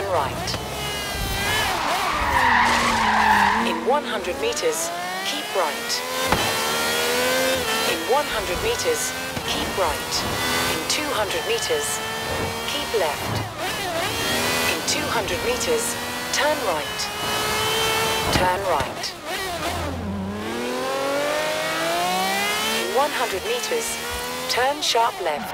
turn right. In 100 meters, keep right. In 100 meters, keep right. In 200 meters, keep left. In 200 meters, turn right. Turn right. In 100 meters, turn sharp left.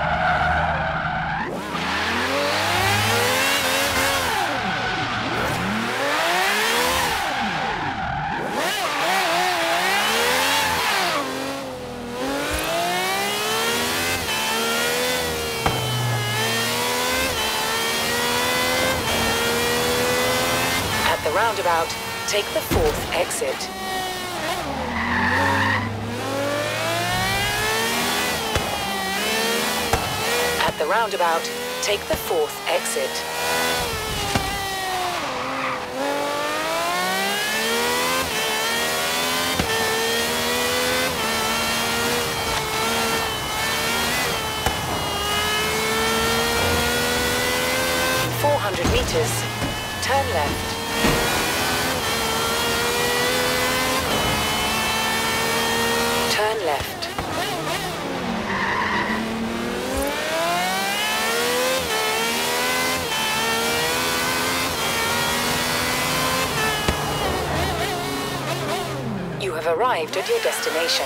At the roundabout, take the 4th exit. At the roundabout, take the 4th exit. In 400 meters, turn left. Turn left. You have arrived at your destination.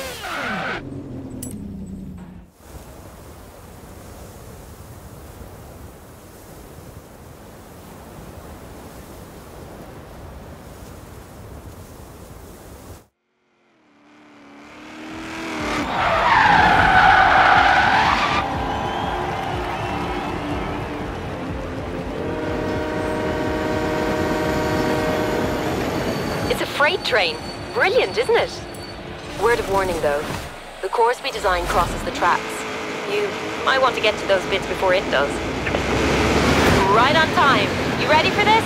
It's a freight train. Brilliant, isn't it? Word of warning, though. The course we designed crosses the tracks. You might want to get to those bits before it does. Right on time. You ready for this?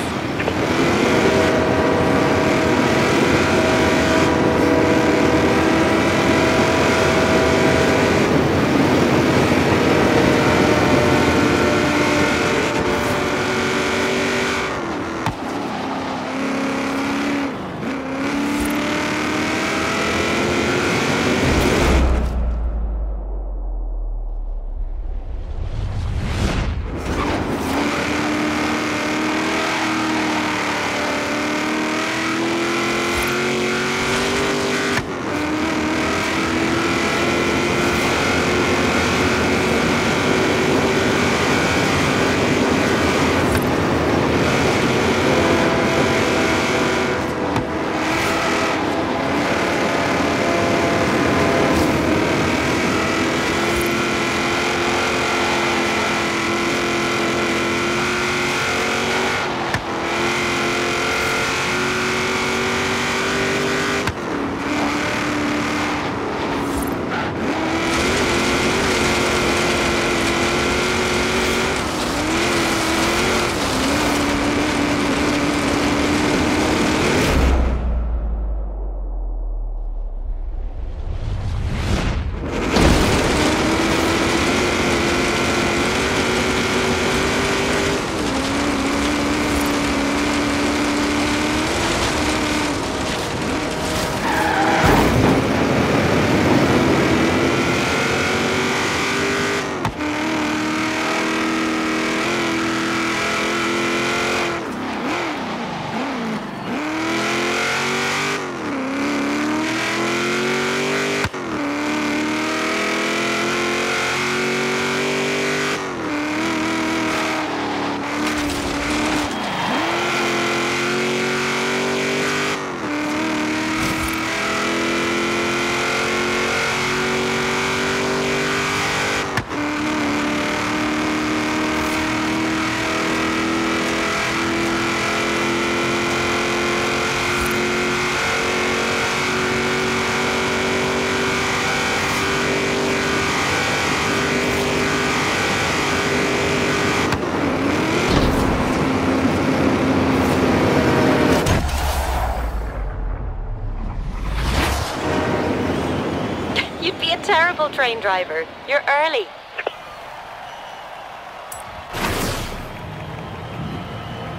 Terrible train driver. You're early.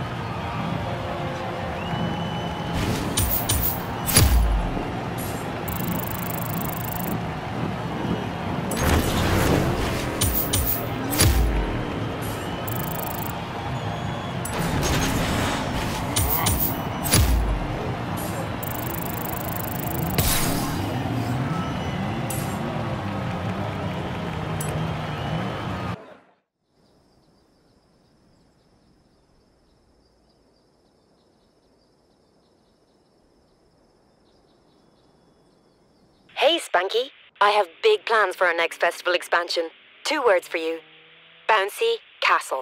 Hey, Spanky. I have big plans for our next festival expansion. 2 words for you. Bouncy Castle.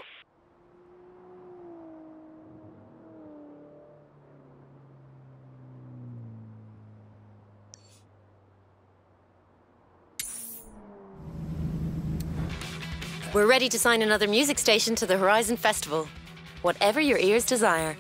We're ready to sign another music station to the Horizon Festival. Whatever your ears desire.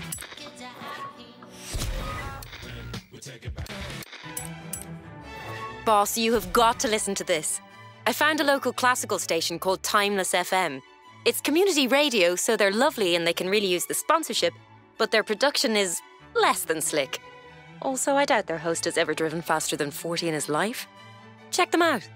Boss, you have got to listen to this. I found a local classical station called Timeless FM. It's community radio, so they're lovely and they can really use the sponsorship, but their production is less than slick. Also, I doubt their host has ever driven faster than 40 in his life. Check them out.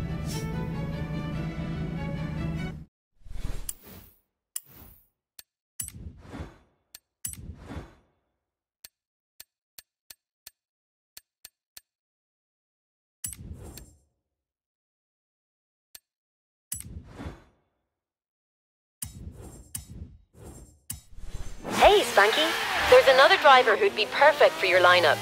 Hey, Spanky. There's another driver who'd be perfect for your lineup.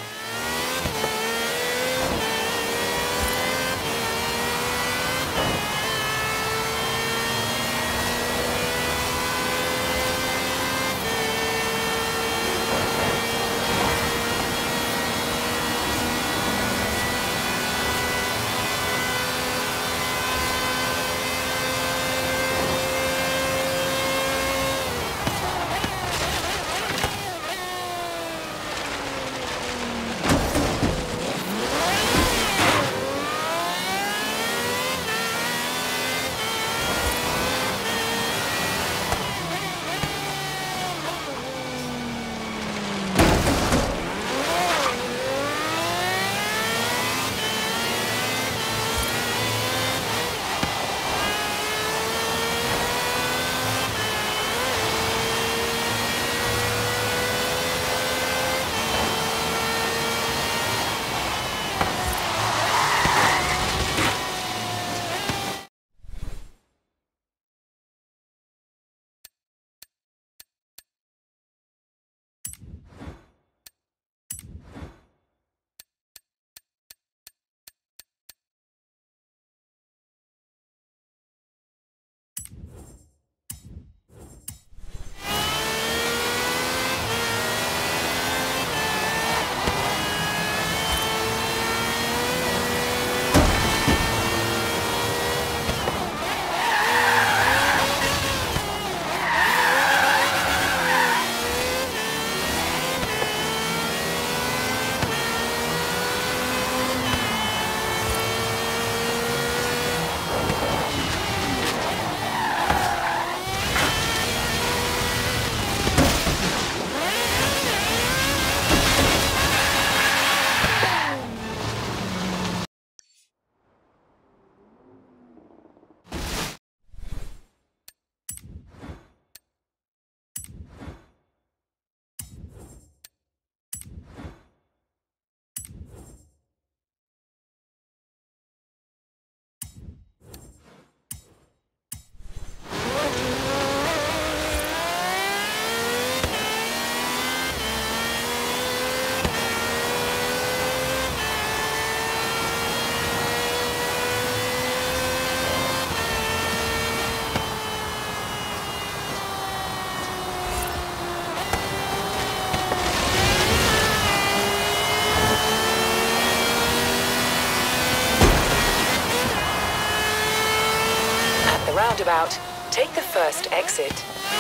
roundabout, take the first exit.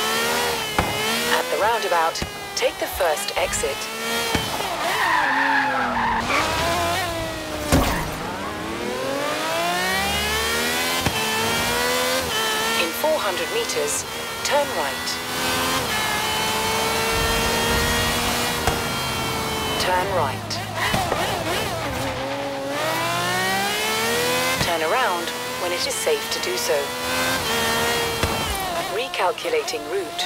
At the roundabout, take the first exit. In 400 meters, turn right. Turn right. Turn around when it is safe to do so. Recalculating route.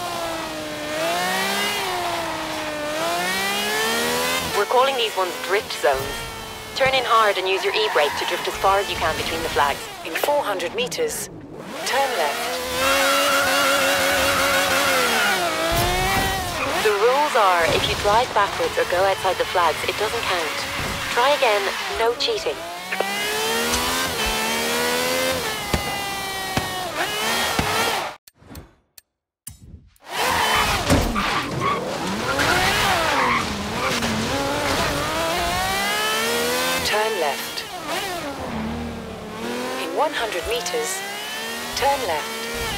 We're calling these ones drift zones. Turn in hard and use your e-brake to drift as far as you can between the flags. In 400 meters, turn left. The rules are, if you drive backwards or go outside the flags, it doesn't count. Try again, no cheating. Turn left. In 100 meters, turn left.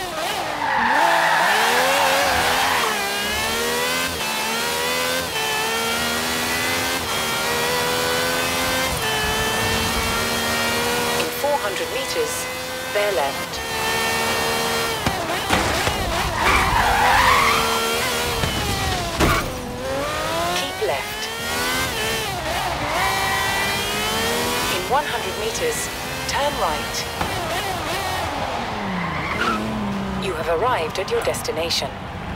In 400 meters, bear left. Keep left. In 100 meters, turn right. You have arrived at your destination.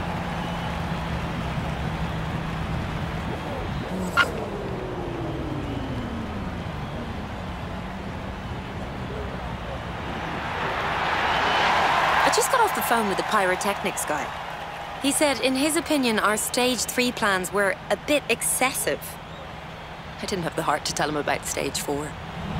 I just got off the phone with the pyrotechnics guy. He said, in his opinion, our Stage 3 plans were a bit excessive. I didn't have the heart to tell him about Stage 4.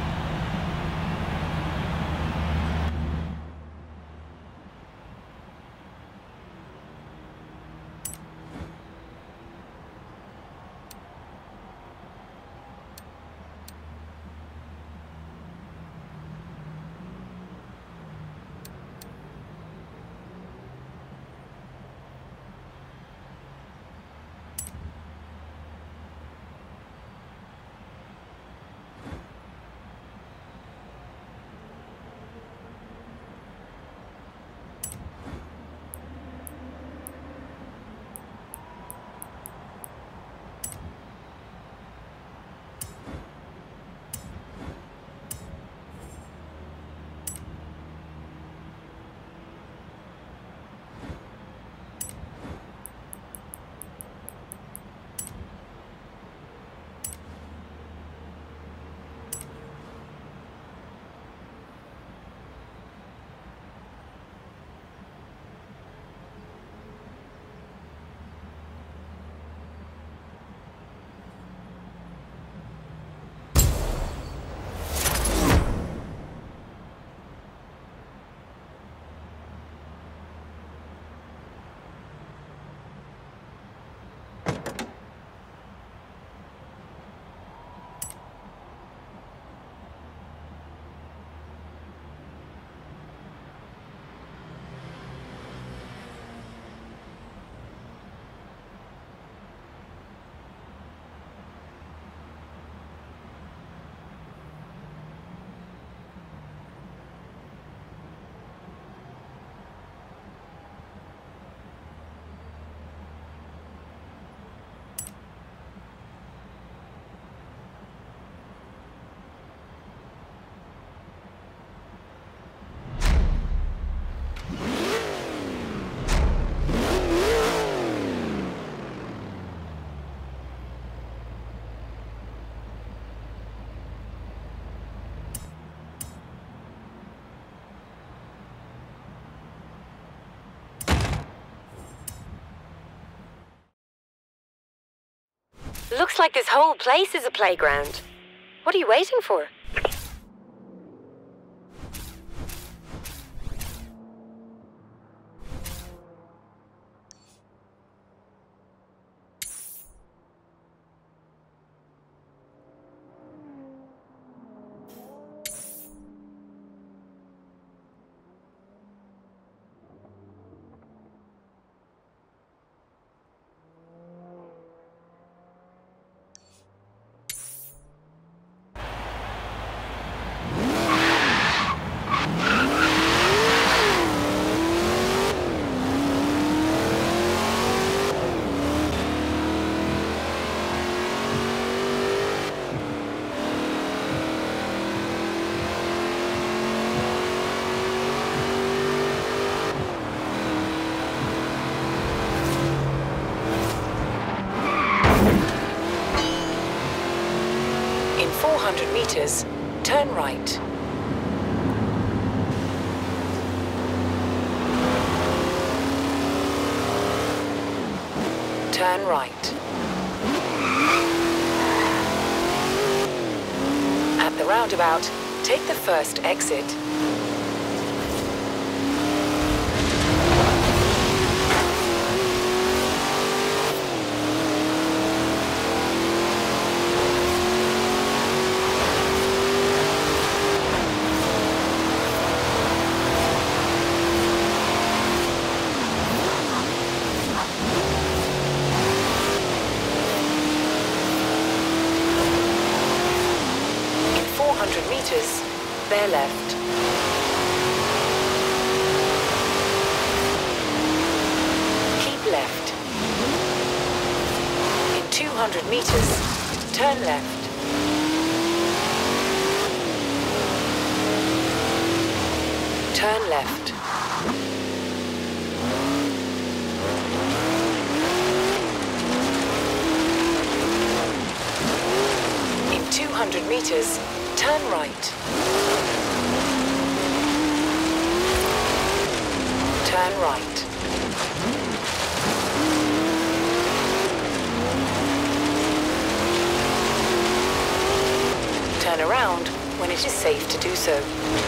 Looks like this whole place is a playground. What are you waiting for? In 400 meters, turn right. Turn right. roundabout. Take the first exit. Meters, bear left. Keep left. In 200 meters, turn left. Turn left. In 200 meters, turn right. Turn right. Turn around when it is safe to do so.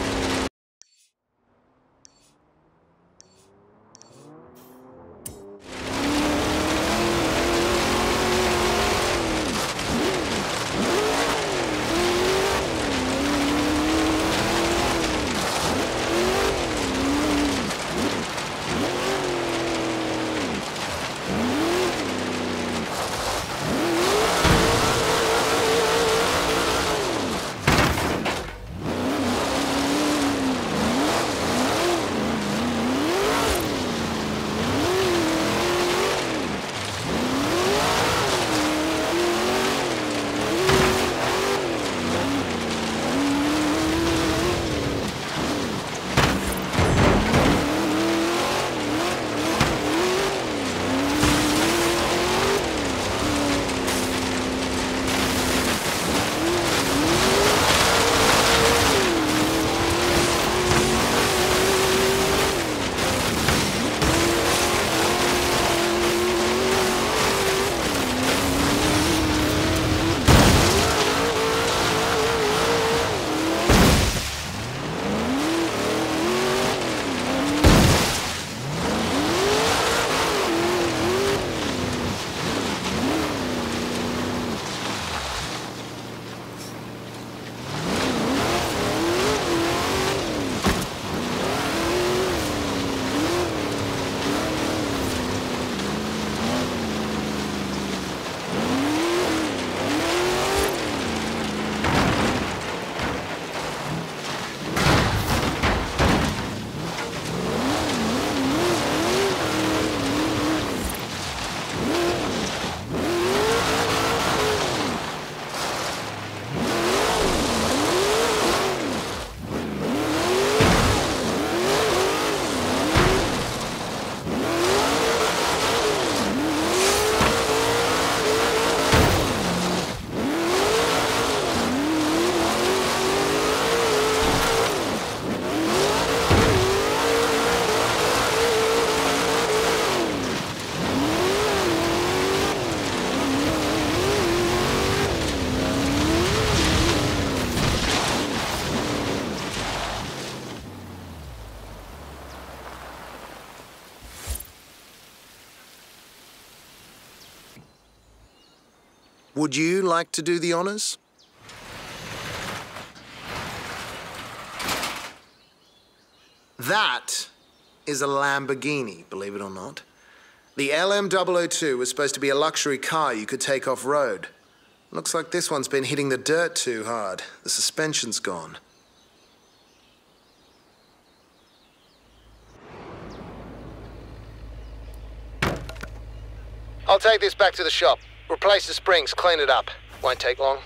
Would you like to do the honors? That is a Lamborghini, believe it or not. The LM002 was supposed to be a luxury car you could take off-road. Looks like this one's been hitting the dirt too hard. The suspension's gone. I'll take this back to the shop. Replace the springs, clean it up. Won't take long.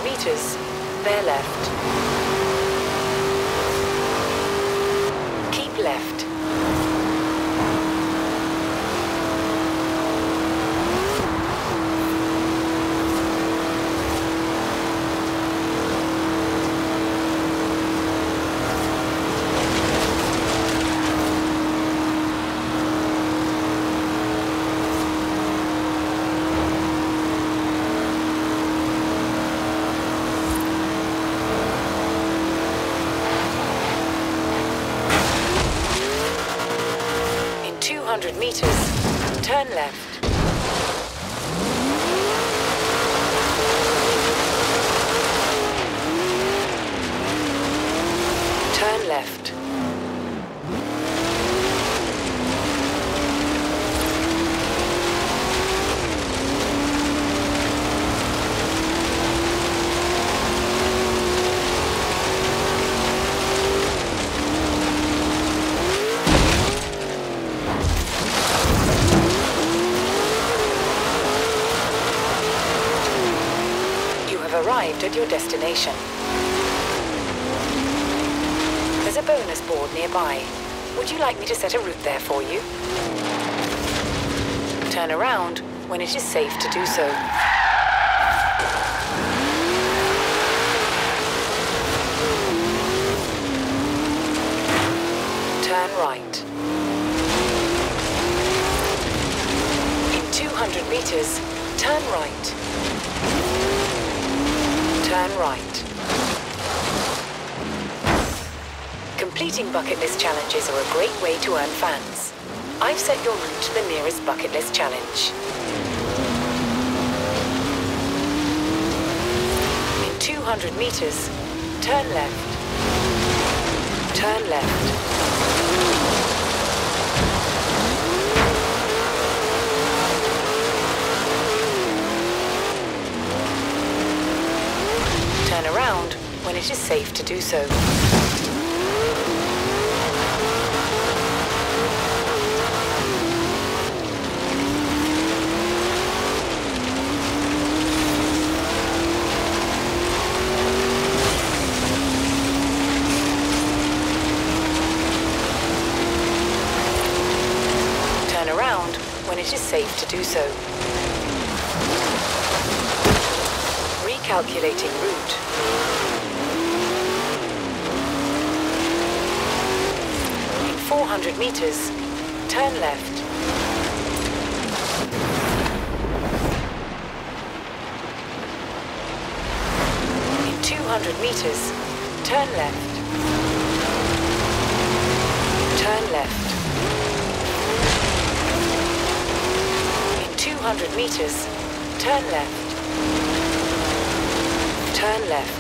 meters, bear left. Keep left. In 200 meters, turn left. Turn left. You have arrived at your destination. There's a bonus board nearby. Would you like me to set a route there for you? Turn around when it is safe to do so. Turn right. In 200 meters, turn right. Turn right. Completing bucket list challenges are a great way to earn fans. I've set your route to the nearest bucket list challenge. In 200 meters, turn left. Turn left. Turn around when it is safe to do so. Turn around when it is safe to do so. Recalculating route. In 400 meters, turn left. In 200 meters, turn left. Turn left. In 200 meters, turn left. Turn left.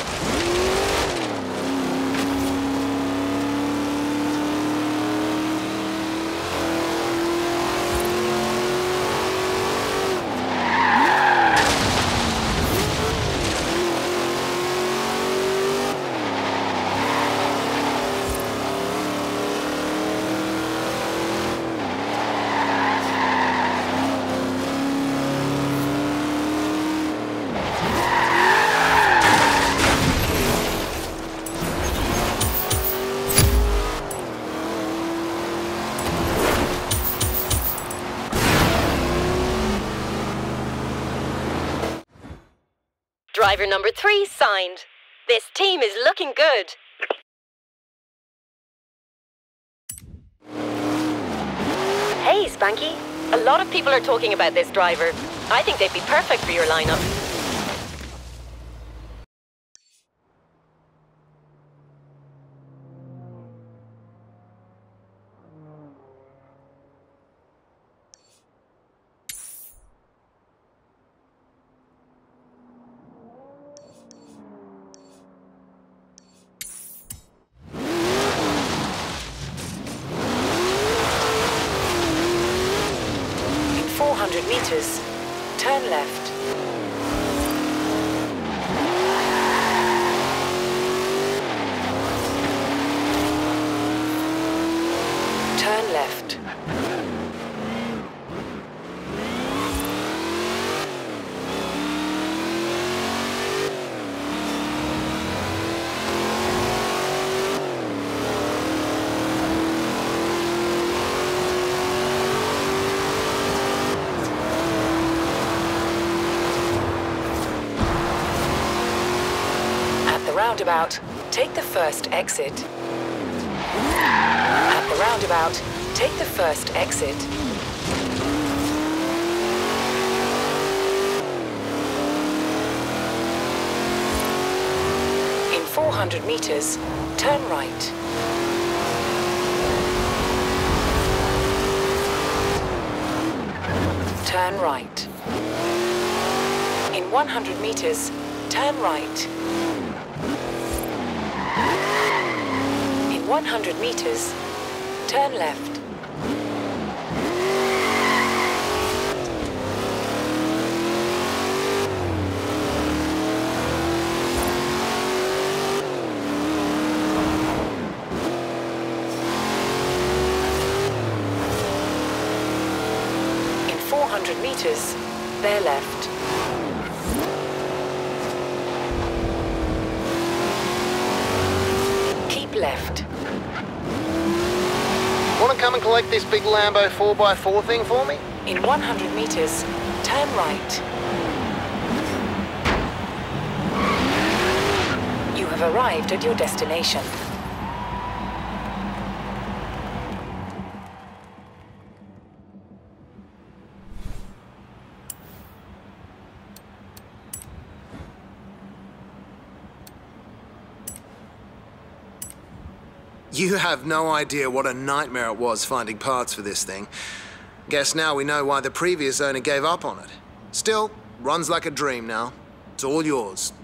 Driver number 3 signed. This team is looking good. Hey, Spanky. A lot of people are talking about this driver. I think they'd be perfect for your lineup. In 400 meters, turn left. Turn left. roundabout, take the first exit. At the roundabout, take the first exit. In 400 meters, turn right. Turn right. In 100 meters, turn right. In 100 meters, turn left. In 400 meters, bear left. Keep left. Want to come and collect this big Lambo 4x4 thing for me? In 100 meters, turn right. You have arrived at your destination. You have no idea what a nightmare it was finding parts for this thing. Guess now we know why the previous owner gave up on it. Still, runs like a dream now. It's all yours.